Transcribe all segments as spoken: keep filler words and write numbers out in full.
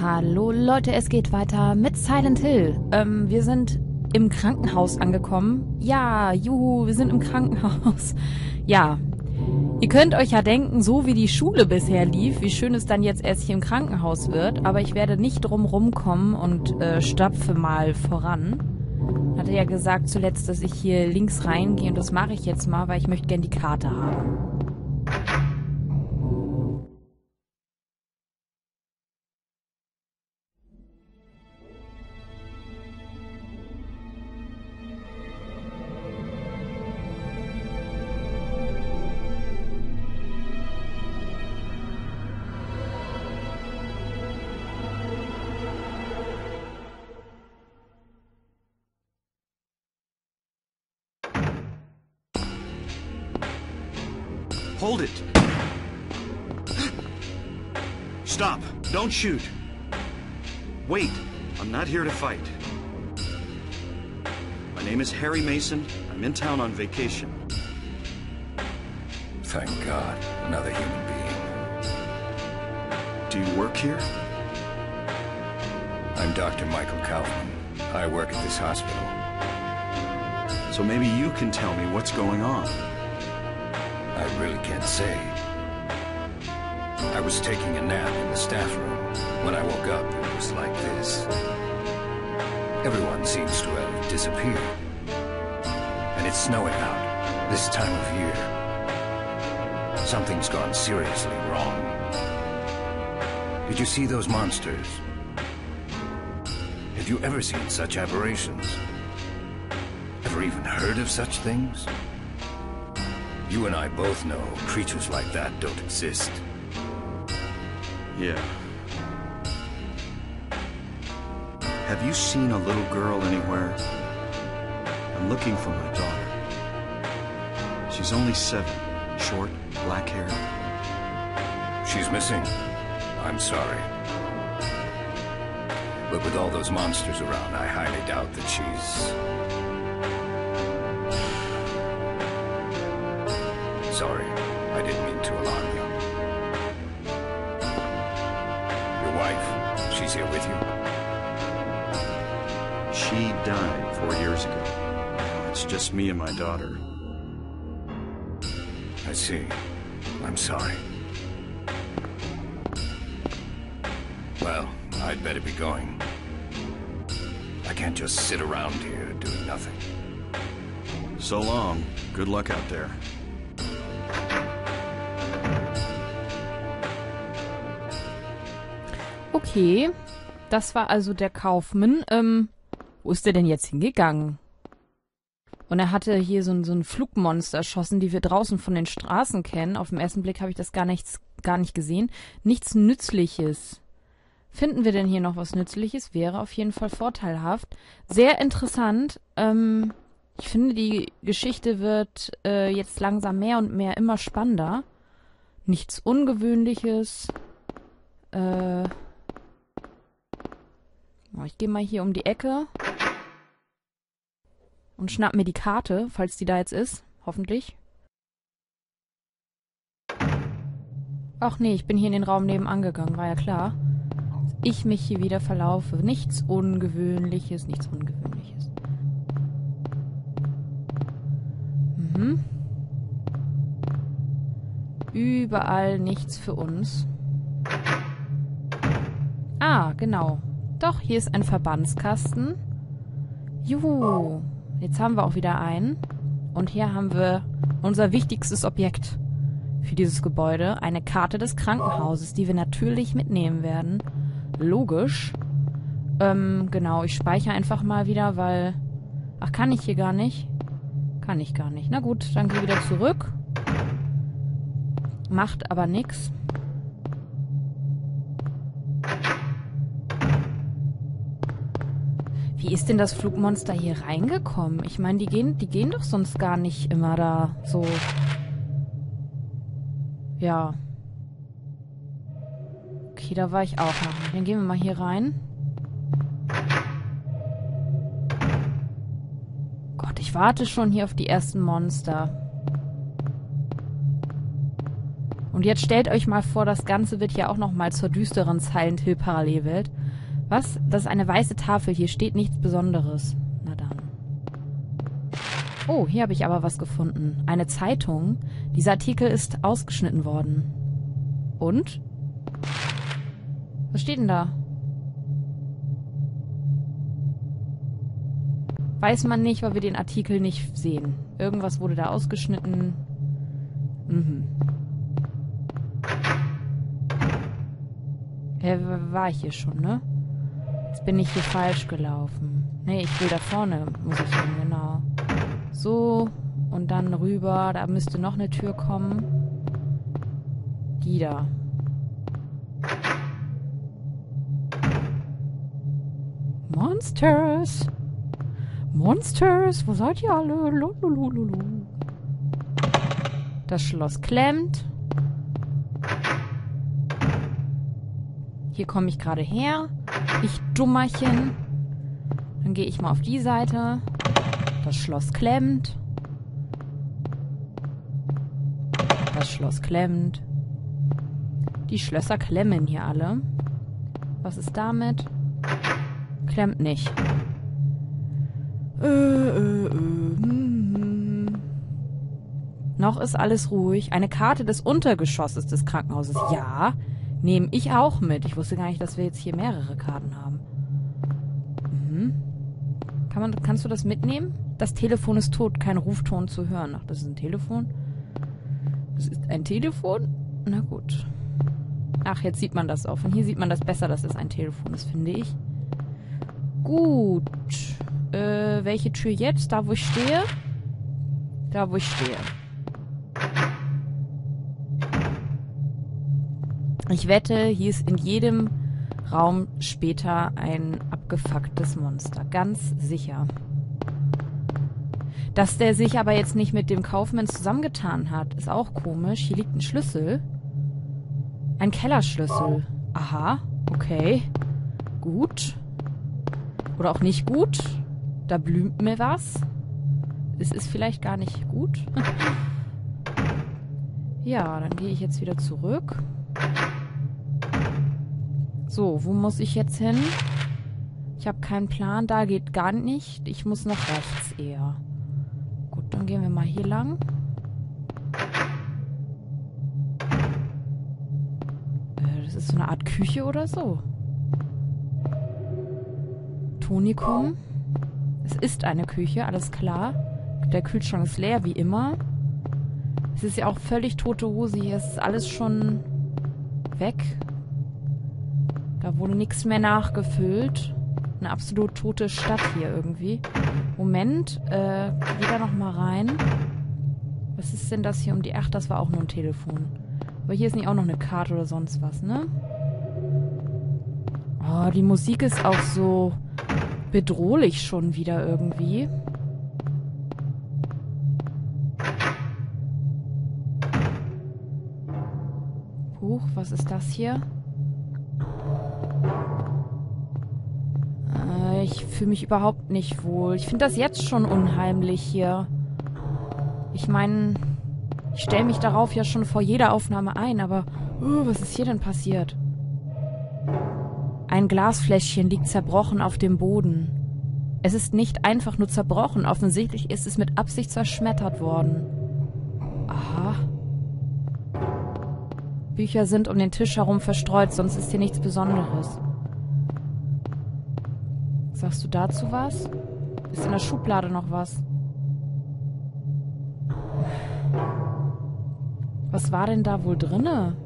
Hallo Leute, es geht weiter mit Silent Hill. Ähm, wir sind im Krankenhaus angekommen. Ja, juhu, wir sind im Krankenhaus. Ja, ihr könnt euch ja denken, so wie die Schule bisher lief, wie schön es dann jetzt erst hier im Krankenhaus wird. Aber ich werde nicht drum rumkommen und äh, stapfe mal voran. Hatte ja gesagt zuletzt, dass ich hier links reingehe und das mache ich jetzt mal, weil ich möchte gern die Karte haben. Hold it! Stop! Don't shoot! Wait! I'm not here to fight. My name is Harry Mason. I'm in town on vacation. Thank God, another human being. Do you work here? I'm Doctor Michael Kaufman. I work at this hospital. So maybe you can tell me what's going on. I really can't say. I was taking a nap in the staff room. When I woke up, it was like this. Everyone seems to have disappeared. And it's snowing out, this time of year. Something's gone seriously wrong. Did you see those monsters? Have you ever seen such aberrations? Ever even heard of such things? You and I both know creatures like that don't exist. Yeah. Have you seen a little girl anywhere? I'm looking for my daughter. She's only seven, short, black hair. She's missing. I'm sorry. But with all those monsters around, I highly doubt that she's... Sorry, I didn't mean to alarm you. Your wife, she's here with you? She died four years ago. Now it's just me and my daughter. I see. I'm sorry. Well, I'd better be going. I can't just sit around here doing nothing. So long. Good luck out there. Okay, das war also der Kaufmann. Ähm, wo ist der denn jetzt hingegangen? Und er hatte hier so ein, so ein Flugmonster erschossen, die wir draußen von den Straßen kennen. Auf den ersten Blick habe ich das gar, nichts, gar nicht gesehen. Nichts Nützliches. Finden wir denn hier noch was Nützliches? Wäre auf jeden Fall vorteilhaft. Sehr interessant. Ähm, ich finde, die Geschichte wird äh, jetzt langsam mehr und mehr immer spannender. Nichts Ungewöhnliches. Äh... Ich gehe mal hier um die Ecke und schnapp mir die Karte, falls die da jetzt ist. Hoffentlich. Ach nee, ich bin hier in den Raum nebenan gegangen, war ja klar. Ich mich hier wieder verlaufe. Nichts Ungewöhnliches, nichts Ungewöhnliches. Mhm. Überall nichts für uns. Ah, genau. Doch, hier ist ein Verbandskasten. Juhu. Jetzt haben wir auch wieder einen. Und hier haben wir unser wichtigstes Objekt für dieses Gebäude. Eine Karte des Krankenhauses, die wir natürlich mitnehmen werden. Logisch. Ähm, genau, ich speichere einfach mal wieder, weil... Ach, kann ich hier gar nicht? Kann ich gar nicht. Na gut, dann gehe ich wieder zurück. Macht aber nichts. Wie ist denn das Flugmonster hier reingekommen? Ich meine, die gehen, die gehen doch sonst gar nicht immer da so. Ja. Okay, da war ich auch noch. Dann gehen wir mal hier rein. Gott, ich warte schon hier auf die ersten Monster. Und jetzt stellt euch mal vor, das Ganze wird ja auch nochmal zur düsteren Silent Hill Parallelwelt. Was? Das ist eine weiße Tafel. Hier steht nichts Besonderes. Na dann. Oh, hier habe ich aber was gefunden. Eine Zeitung. Dieser Artikel ist ausgeschnitten worden. Und? Was steht denn da? Weiß man nicht, weil wir den Artikel nicht sehen. Irgendwas wurde da ausgeschnitten. Mhm. Ja, war ich hier schon, ne? Jetzt bin ich hier falsch gelaufen. Nee, ich will da vorne, muss ich hin, genau. So, und dann rüber. Da müsste noch eine Tür kommen. Die da. Monsters! Monsters! Wo seid ihr alle? Lulululu. Das Schloss klemmt. Hier komme ich gerade her. Ich Dummerchen. Dann gehe ich mal auf die Seite. Das Schloss klemmt. Das Schloss klemmt. Die Schlösser klemmen hier alle. Was ist damit? Klemmt nicht. Äh, äh, äh. Hm. Noch ist alles ruhig. Eine Karte des Untergeschosses des Krankenhauses. Ja, nehme ich auch mit. Ich wusste gar nicht, dass wir jetzt hier mehrere Karten haben. Mhm. Kann man, kannst du das mitnehmen? Das Telefon ist tot, kein Rufton zu hören. Ach, das ist ein Telefon? Das ist ein Telefon? Na gut. Ach, jetzt sieht man das auch. Von hier sieht man das besser, dass es ein Telefon ist, finde ich. Gut. Äh, welche Tür jetzt? Da, wo ich stehe? Da, wo ich stehe. Ich wette, hier ist in jedem Raum später ein abgefucktes Monster. Ganz sicher. Dass der sich aber jetzt nicht mit dem Kaufmann zusammengetan hat, ist auch komisch. Hier liegt ein Schlüssel. Ein Kellerschlüssel. Aha, okay. Gut. Oder auch nicht gut. Da blüht mir was. Es ist vielleicht gar nicht gut. Ja, dann gehe ich jetzt wieder zurück. So, wo muss ich jetzt hin? Ich habe keinen Plan. Da geht gar nicht. Ich muss nach rechts eher. Gut, dann gehen wir mal hier lang. Äh, das ist so eine Art Küche oder so. Tonikum. Es ist eine Küche, alles klar. Der Kühlschrank ist leer, wie immer. Es ist ja auch völlig tote Hose hier. Es ist alles schon weg. Da wurde nichts mehr nachgefüllt. Eine absolut tote Stadt hier irgendwie. Moment, äh, geh da noch mal rein. Was ist denn das hier um die... Ach, das war auch nur ein Telefon. Aber hier ist nicht auch noch eine Karte oder sonst was, ne? Oh, die Musik ist auch so bedrohlich schon wieder irgendwie. Huch, was ist das hier? Äh, ich fühle mich überhaupt nicht wohl. Ich finde das jetzt schon unheimlich hier. Ich meine, ich stelle mich darauf ja schon vor jeder Aufnahme ein, aber uh, was ist hier denn passiert? Ein Glasfläschchen liegt zerbrochen auf dem Boden. Es ist nicht einfach nur zerbrochen. Offensichtlich ist es mit Absicht zerschmettert worden. Aha. Bücher sind um den Tisch herum verstreut, sonst ist hier nichts Besonderes. Sagst du dazu was? Ist in der Schublade noch was? Was war denn da wohl drinne?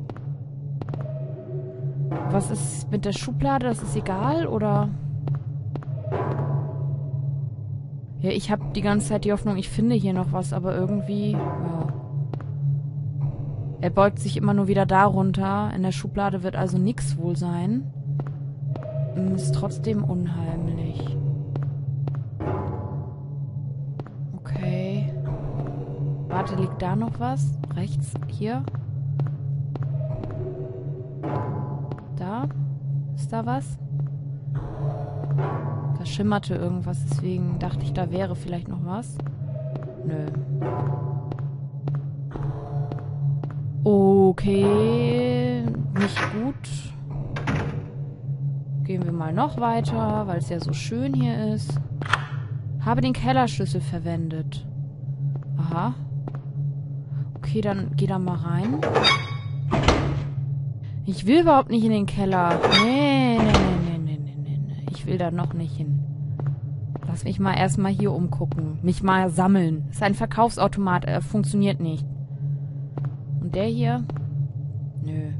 Was ist mit der Schublade? Das ist egal, oder? Ja, ich habe die ganze Zeit die Hoffnung, ich finde hier noch was, aber irgendwie... Ja. Er beugt sich immer nur wieder da runter. In der Schublade wird also nichts wohl sein. Ist trotzdem unheimlich. Okay. Warte, liegt da noch was? Rechts? Hier? Da? Ist da was? Da schimmerte irgendwas, deswegen dachte ich, da wäre vielleicht noch was. Nö. Okay, nicht gut. Gehen wir mal noch weiter, weil es ja so schön hier ist. Habe den Kellerschlüssel verwendet. Aha. Okay, dann geh da mal rein. Ich will überhaupt nicht in den Keller. Nee, nee, nee, nee, nee, nee, nee. Ich will da noch nicht hin. Lass mich mal erstmal hier umgucken. Mich mal sammeln. Ist ein Verkaufsautomat. Er funktioniert nicht. Und der hier? Nö.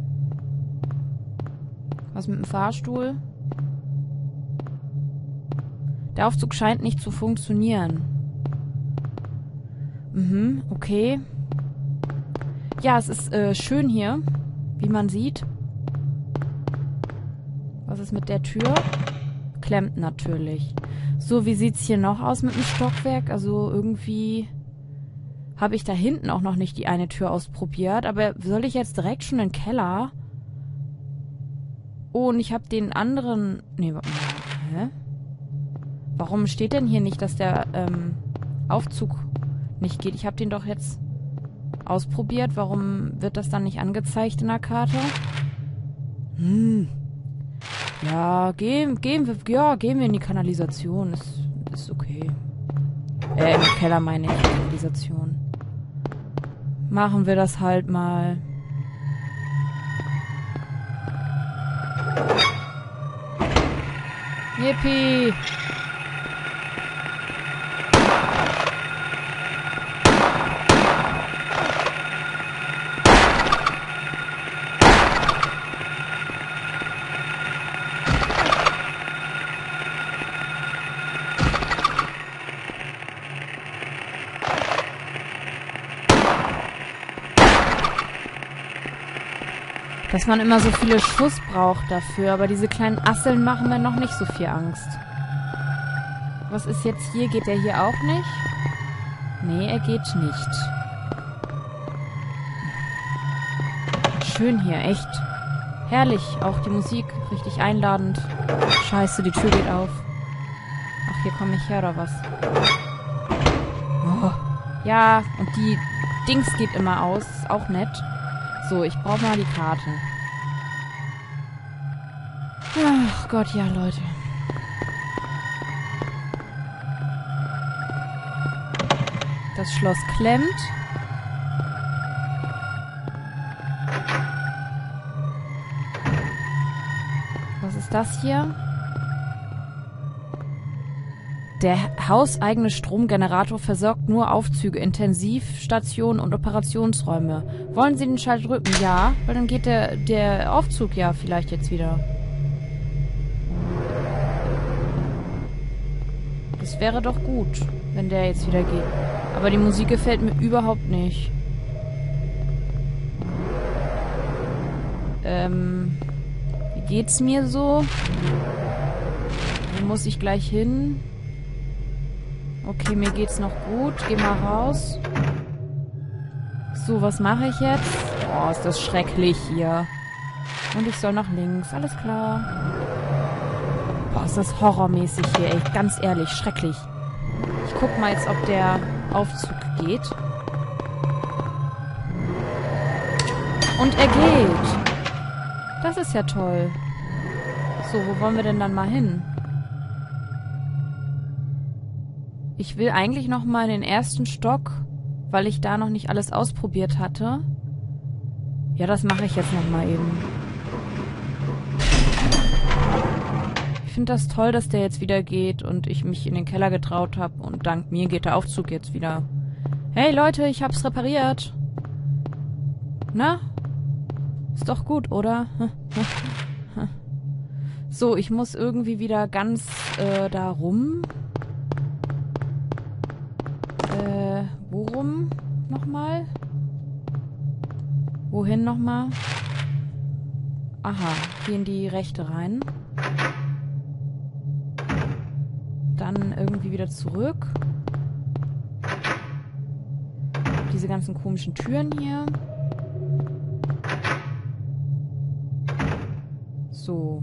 Was mit dem Fahrstuhl? Der Aufzug scheint nicht zu funktionieren. Mhm, okay. Ja, es ist äh, schön hier, wie man sieht. Was ist mit der Tür? Klemmt natürlich. So, wie sieht's hier noch aus mit dem Stockwerk? Also irgendwie habe ich da hinten auch noch nicht die eine Tür ausprobiert. Aber soll ich jetzt direkt schon in den Keller? Oh, und ich habe den anderen... Nee, warte mal. Hä? Warum steht denn hier nicht, dass der ähm, Aufzug nicht geht? Ich habe den doch jetzt ausprobiert. Warum wird das dann nicht angezeigt in der Karte? Hm. Ja, gehen, gehen wir, ja, gehen wir in die Kanalisation. Ist, ist okay. Äh, im Keller meine ich, Kanalisation. Machen wir das halt mal. Yippie! Dass man immer so viele Schuss braucht dafür, aber diese kleinen Asseln machen mir noch nicht so viel Angst. Was ist jetzt hier? Geht der hier auch nicht? Nee, er geht nicht. Schön hier, echt. Herrlich, auch die Musik, richtig einladend. Scheiße, die Tür geht auf. Ach, hier komme ich her, oder was? Oh. Ja, und die Dings geht immer aus, ist auch nett. So, ich brauche mal die Karte. Ach Gott, ja, Leute. Das Schloss klemmt. Was ist das hier? Der hauseigene Stromgenerator versorgt nur Aufzüge, Intensivstationen und Operationsräume. Wollen Sie den Schalter drücken? Ja, weil dann geht der, der Aufzug ja vielleicht jetzt wieder. Das wäre doch gut, wenn der jetzt wieder geht. Aber die Musik gefällt mir überhaupt nicht. Ähm, wie geht's mir so? Wo muss ich gleich hin? Okay, mir geht's noch gut. Geh mal raus. So, was mache ich jetzt? Oh, ist das schrecklich hier. Und ich soll nach links. Alles klar. Boah, ist das horrormäßig hier, ey. Ganz ehrlich, schrecklich. Ich guck mal jetzt, ob der Aufzug geht. Und er geht. Das ist ja toll. So, wo wollen wir denn dann mal hin? Ich will eigentlich noch mal in den ersten Stock, weil ich da noch nicht alles ausprobiert hatte. Ja, das mache ich jetzt noch mal eben. Ich finde das toll, dass der jetzt wieder geht und ich mich in den Keller getraut habe und dank mir geht der Aufzug jetzt wieder. Hey Leute, ich hab's repariert. Na? Ist doch gut, oder? So, ich muss irgendwie wieder ganz äh, da rum. Äh, worum nochmal? Wohin nochmal? Aha, hier in die rechte rein. Dann irgendwie wieder zurück. Diese ganzen komischen Türen hier. So.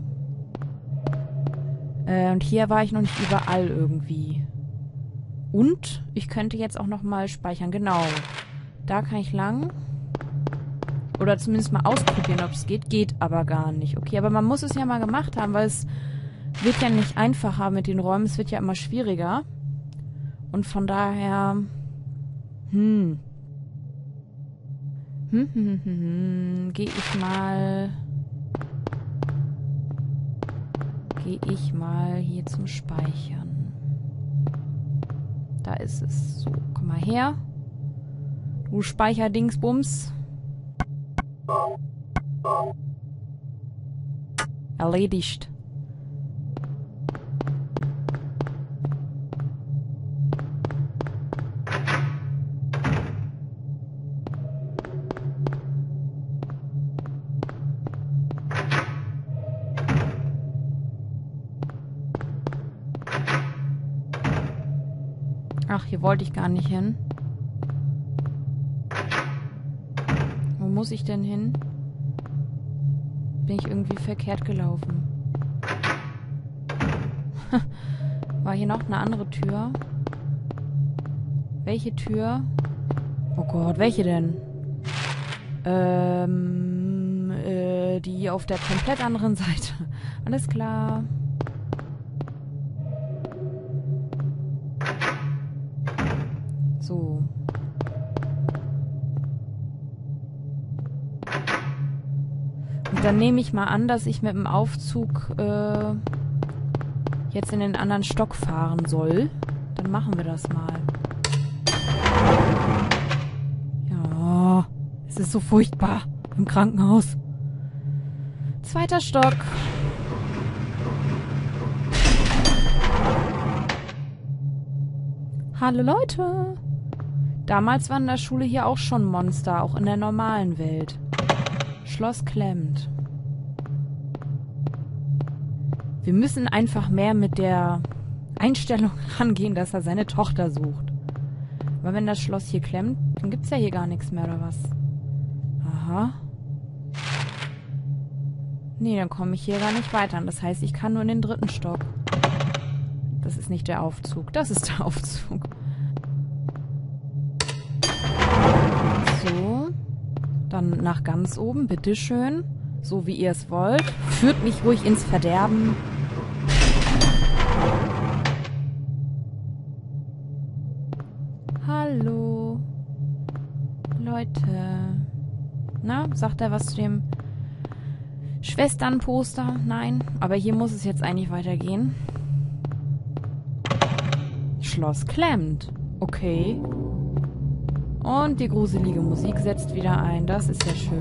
Äh, und hier war ich noch nicht überall irgendwie. Und ich könnte jetzt auch noch mal speichern. Genau. Da kann ich lang. Oder Oder zumindest mal ausprobieren, ob es geht. Geht aber gar nicht. Okay, aber man muss es ja mal gemacht haben, weil es wird ja nicht einfacher mit den Räumen. Es wird ja immer schwieriger. Und von daher... Hm. Hm, hm, hm, hm, hm. Gehe ich mal... Gehe ich mal hier zum Speichern. Da ist es. So, komm mal her. Du Speicherdingsbums. Erledigt. Ach, hier wollte ich gar nicht hin. Wo muss ich denn hin? Bin ich irgendwie verkehrt gelaufen. War hier noch eine andere Tür? Welche Tür? Oh Gott, welche denn? Ähm, äh, die auf der komplett anderen Seite. Alles klar. So. Und dann nehme ich mal an, dass ich mit dem Aufzug äh, jetzt in den anderen Stock fahren soll. Dann machen wir das mal. Ja, es ist so furchtbar im Krankenhaus. Zweiter Stock. Hallo Leute! Damals waren in der Schule hier auch schon Monster, auch in der normalen Welt. Schloss klemmt. Wir müssen einfach mehr mit der Einstellung rangehen, dass er seine Tochter sucht. Aber wenn das Schloss hier klemmt, dann gibt's ja hier gar nichts mehr, oder was? Aha. Nee, dann komme ich hier gar nicht weiter. Das heißt, ich kann nur in den dritten Stock. Das ist nicht der Aufzug. Das ist der Aufzug. So. Dann nach ganz oben, bitteschön. So wie ihr es wollt. Führt mich ruhig ins Verderben. Hallo. Leute. Na, sagt er was zu dem Schwesternposter? Nein. Aber hier muss es jetzt eigentlich weitergehen. Schloss klemmt. Okay. Und die gruselige Musik setzt wieder ein. Das ist ja schön.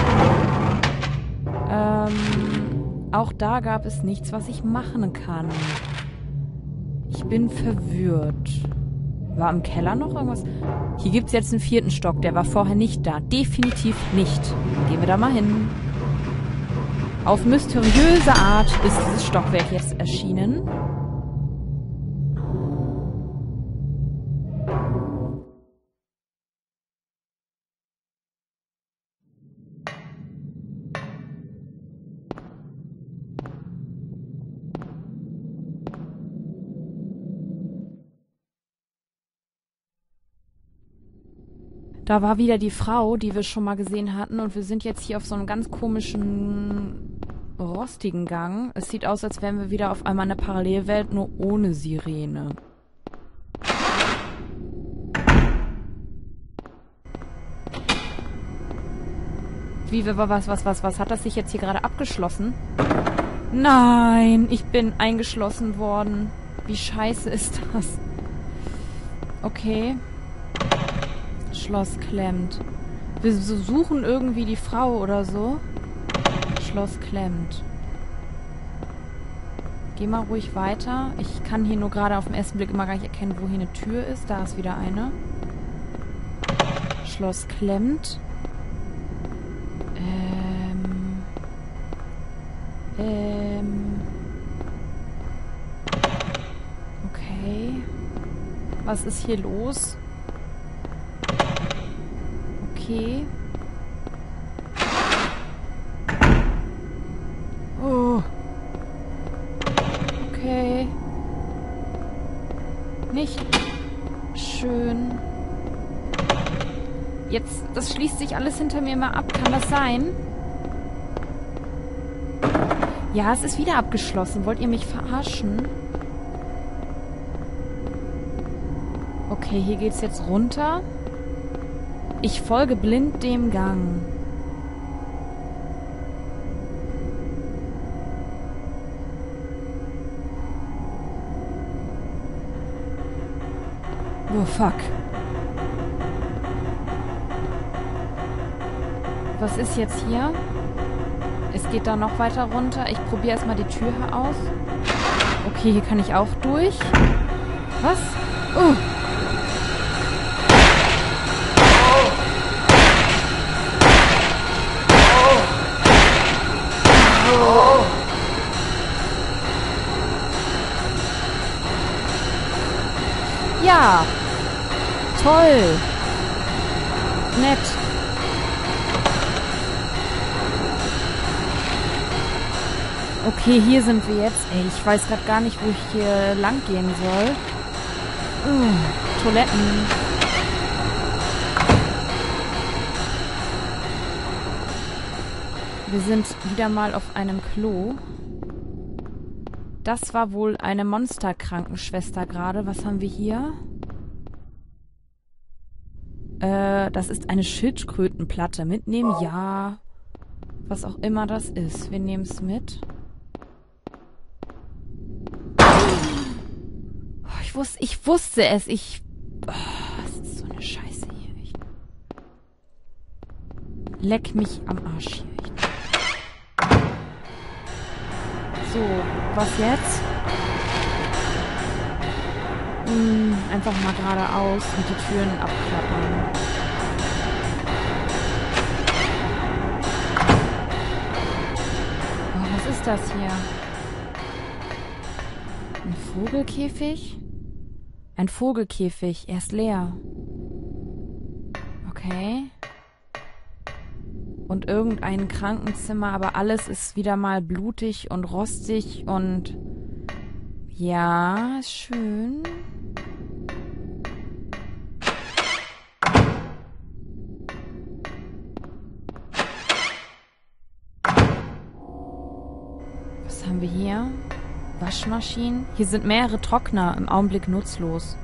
Ähm, auch da gab es nichts, was ich machen kann. Ich bin verwirrt. War im Keller noch irgendwas? Hier gibt es jetzt einen vierten Stock. Der war vorher nicht da. Definitiv nicht. Dann gehen wir da mal hin. Auf mysteriöse Art ist dieses Stockwerk jetzt erschienen. Da war wieder die Frau, die wir schon mal gesehen hatten. Und wir sind jetzt hier auf so einem ganz komischen, rostigen Gang. Es sieht aus, als wären wir wieder auf einmal in der Parallelwelt, nur ohne Sirene. Wie, was, was, was, was? Hat das sich jetzt hier gerade abgeschlossen? Nein, ich bin eingeschlossen worden. Wie scheiße ist das? Okay. Schloss klemmt. Wir suchen irgendwie die Frau oder so. Schloss klemmt. Geh mal ruhig weiter. Ich kann hier nur gerade auf den ersten Blick immer gar nicht erkennen, wo hier eine Tür ist. Da ist wieder eine. Schloss klemmt. Ähm. Ähm. Okay. Was ist hier los? Okay. Oh. Okay. Nicht schön. Jetzt, das schließt sich alles hinter mir mal ab. Kann das sein? Ja, es ist wieder abgeschlossen. Wollt ihr mich verarschen? Okay, hier geht's jetzt runter. Ich folge blind dem Gang. Oh, fuck. Was ist jetzt hier? Es geht da noch weiter runter. Ich probiere erstmal die Tür aus. Okay, hier kann ich auch durch. Was? Oh. Ja. Toll. Nett. Okay, hier sind wir jetzt. Ey, ich weiß gerade gar nicht, wo ich hier lang gehen soll. Uh, Toiletten. Wir sind wieder mal auf einem Klo. Das war wohl eine Monsterkrankenschwester gerade. Was haben wir hier? Äh, das ist eine Schildkrötenplatte. Mitnehmen? Ja. Was auch immer das ist. Wir nehmen es mit. Oh, ich, wus ich wusste es. Ich... Oh, das ist so eine Scheiße hier. Echt. Leck mich am Arsch hier. Echt. So, was jetzt? Hm, einfach mal geradeaus und die Türen abklappern. Oh, was ist das hier? Ein Vogelkäfig? Ein Vogelkäfig, er ist leer. Okay. Und irgendein Krankenzimmer, aber alles ist wieder mal blutig und rostig und ja, ist schön. Was haben wir hier? Waschmaschinen. Hier sind mehrere Trockner im Augenblick nutzlos.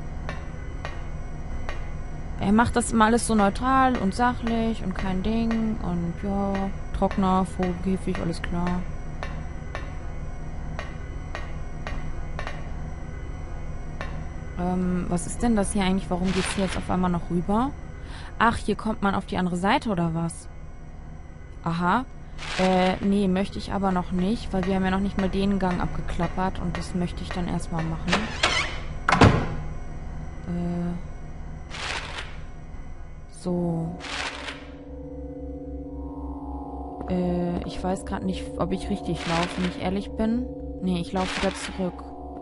Er macht das immer alles so neutral und sachlich und kein Ding. Und ja, Trockner, Vogelkäfig, alles klar. Ähm, was ist denn das hier eigentlich? Warum geht's hier jetzt auf einmal noch rüber? Ach, hier kommt man auf die andere Seite oder was? Aha. Äh, nee, möchte ich aber noch nicht, weil wir haben ja noch nicht mal den Gang abgeklappert und das möchte ich dann erstmal machen. Äh... So. Äh, ich weiß gerade nicht, ob ich richtig laufe, wenn ich ehrlich bin. Nee, ich laufe wieder zurück.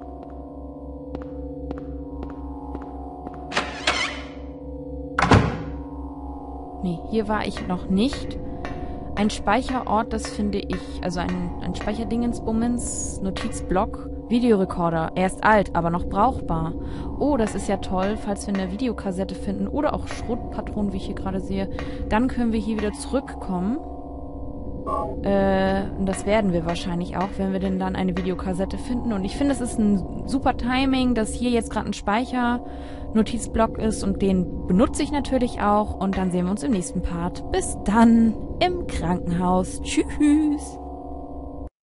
Nee, hier war ich noch nicht. Ein Speicherort, das finde ich, also ein, ein Speicherdingensbummens, Notizblock, Videorekorder. Er ist alt, aber noch brauchbar. Oh, das ist ja toll, falls wir eine Videokassette finden oder auch Schrotpatronen, wie ich hier gerade sehe. Dann können wir hier wieder zurückkommen. Äh, und das werden wir wahrscheinlich auch, wenn wir denn dann eine Videokassette finden. Und ich finde, es ist ein super Timing, dass hier jetzt gerade ein Speicher-Notizblock ist und den benutze ich natürlich auch. Und dann sehen wir uns im nächsten Part. Bis dann im Krankenhaus. Tschüss.